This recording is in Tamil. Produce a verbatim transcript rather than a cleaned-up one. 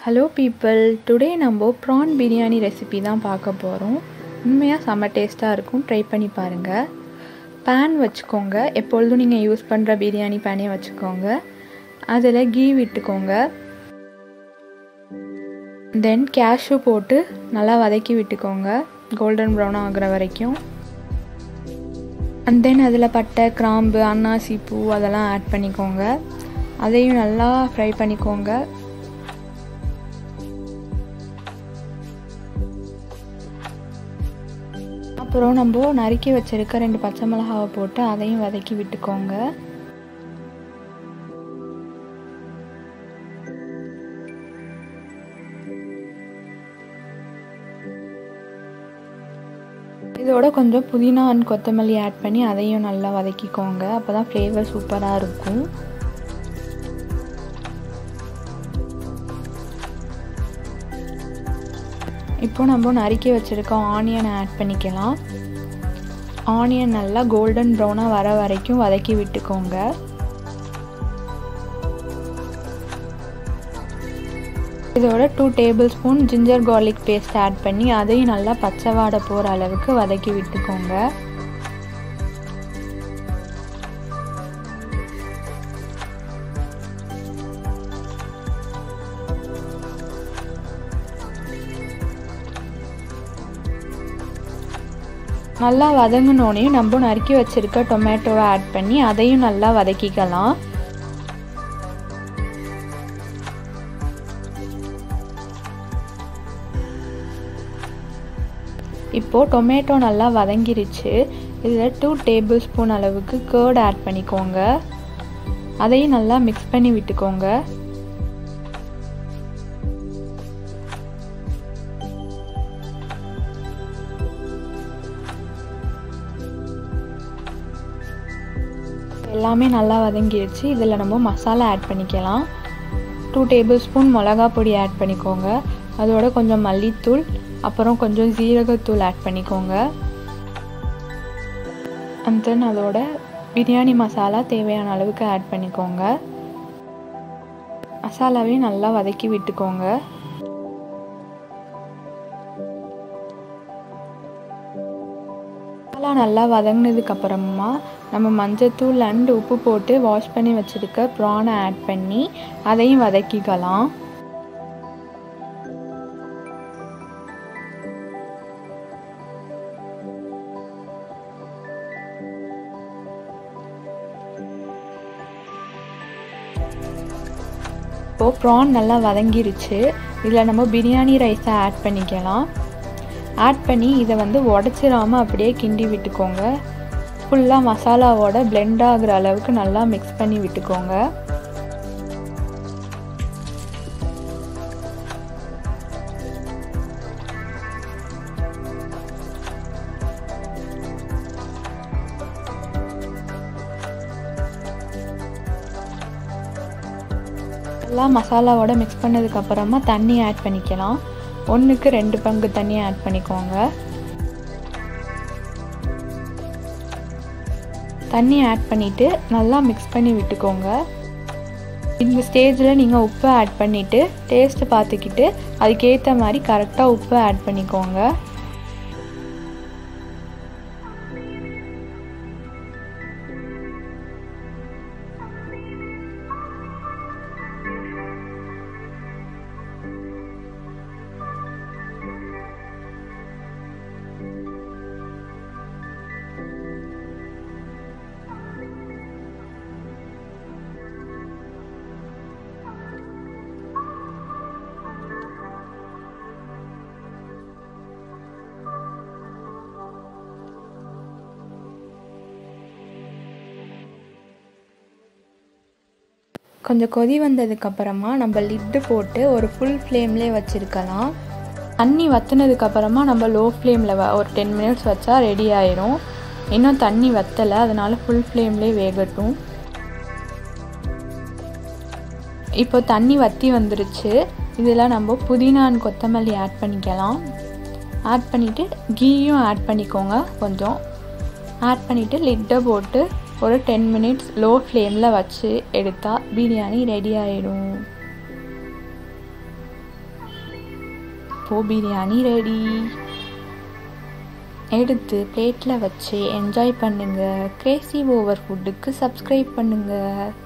Hello people, today நம்ம prawn biryani recipe தான் பார்க்க போறோம். உண்மையா செம டேஸ்டா இருக்கும். ட்ரை பண்ணி பாருங்க. pan வச்சுக்கோங்க. எப்பொழுதும் நீங்க யூஸ் பண்ற பிரியாணி panே வச்சுக்கோங்க. அதில ghee விட்டுக்கோங்க. then cashew போட்டு நல்லா வதக்கி விட்டுக்கோங்க. golden brown ஆகுற வரைக்கும். and then அதில பட்டை, கிராம்பு, அன்னாசி பூ அதெல்லாம் ஆட் பண்ணிக்கோங்க. அதையும் நல்லா ஃப்ரை பண்ணிக்கோங்க. அப்புறம் நம்ம நறுக்கி வச்சிருக்க ரெண்டு பச்சை மிளகாவை போட்டு அதையும் வதக்கி விட்டுக்கோங்க. இதோட கொஞ்சம் புதினா அண்ட் கொத்தமல்லி ஆட் பண்ணி அதையும் நல்லா வதக்கிக்கோங்க. அப்பதான் ஃப்ளேவர் சூப்பரா இருக்கும். இப்போ நம்ம நறுக்கி வச்சிருக்க ஆனியன் ஆட் பண்ணிக்கலாம். ஆனியன் நல்லா கோல்டன் ப்ரௌனா வர வரைக்கும் வதக்கி விட்டுக்கோங்க. இதோட two tablespoon ginger garlic paste add பண்ணி அதையும் நல்லா பச்சை வாடை போற அளவுக்கு வதக்கி விட்டுக்கோங்க. நல்லா வதங்கினோனே நம்ம நறுக்கி வச்சிருக்க டொமேட்டோவை ஆட் பண்ணி அதையும் நல்லா வதக்கிக்கலாம். இப்போ டொமேட்டோ நல்லா வதங்கிருச்சு. இதில் டூ டேபிள் ஸ்பூன் அளவுக்கு கர்ட் ஆட் பண்ணிக்கோங்க. அதையும் நல்லா மிக்ஸ் பண்ணி விட்டுக்கோங்க. எல்லாமே நல்லா வதங்கிடுச்சு. இதில் நம்ம மசாலா ஆட் பண்ணிக்கலாம். டூ டேபிள் ஸ்பூன் மிளகா பொடி ஆட் பண்ணிக்கோங்க. அதோட கொஞ்சம் மல்லித்தூள், அப்புறம் கொஞ்சம் ஜீரகத்தூள் ஆட் பண்ணிக்கோங்க. அண்ட் தென் அதோட பிரியாணி மசாலா தேவையான அளவுக்கு ஆட் பண்ணிக்கோங்க. மசாலாவையும் நல்லா வதக்கி விட்டுக்கோங்க. மசாலா நல்லா வதங்கினதுக்கு அப்புறமா நம்ம மஞ்சத்தூள் அண்ட் உப்பு போட்டு வாஷ் பண்ணி வச்சிருக்க ப்ரானை ஆட் பண்ணி அதையும் வதக்கிக்கலாம். இப்போ ப்ரான் நல்லா வதங்கிருச்சு. இதில் நம்ம பிரியாணி ரைஸை ஆட் பண்ணிக்கலாம். ஆட் பண்ணி இதை வந்து உடச்சிடாமல் அப்படியே கிண்டி விட்டுக்கோங்க. ஃபுல்லாக மசாலாவோட பிளெண்ட் ஆகுற அளவுக்கு நல்லா மிக்ஸ் பண்ணி விட்டுக்கோங்க. நல்லா மசாலாவோட மிக்ஸ் பண்ணதுக்கு அப்புறமா தண்ணி ஆட் பண்ணிக்கலாம். ஒன்றுக்கு ரெண்டு பங்கு தண்ணி ஆட் பண்ணிக்கோங்க. தண்ணி ஆட் பண்ணிவிட்டு நல்லா மிக்ஸ் பண்ணி விட்டுக்கோங்க. இந்த ஸ்டேஜில் நீங்கள் உப்பு ஆட் பண்ணிவிட்டு டேஸ்ட்டு பார்த்துக்கிட்டு அதுக்கேற்ற மாதிரி கரெக்டாக உப்பு ஆட் பண்ணிக்கோங்க. கொஞ்சம் கொதி வந்ததுக்கப்புறமா நம்ம லிட்டு போட்டு ஒரு ஃபுல் ஃப்ளேம்லேயே வச்சுருக்கலாம். தண்ணி வற்றினதுக்கப்புறமா நம்ம லோ ஃப்ளேமில் ஒரு டென் மினிட்ஸ் வச்சா ரெடி ஆயிரும். இன்னும் தண்ணி வற்றலை, அதனால் ஃபுல் ஃப்ளேம்லேயே வேகட்டும். இப்போ தண்ணி வற்றி வந்துருச்சு. இதில் நம்ம புதினா அண்ட் கொத்தமல்லி ஆட் பண்ணிக்கலாம். ஆட் பண்ணிவிட்டு கீயும் ஆட் பண்ணிக்கோங்க. கொஞ்சம் ஆட் பண்ணிவிட்டு லிட்டை போட்டு ஒரு டென் மினிட்ஸ் லோ ஃப்ளேமில் வச்சு எடுத்தால் பிரியாணி ரெடி ஆகிடும். இப்போது பிரியாணி ரெடி. எடுத்து பிளேட்டில் வச்சு என்ஜாய் பண்ணுங்கள். கிரேசி ஓவர் ஃபுட்டுக்கு சப்ஸ்கிரைப் பண்ணுங்கள்.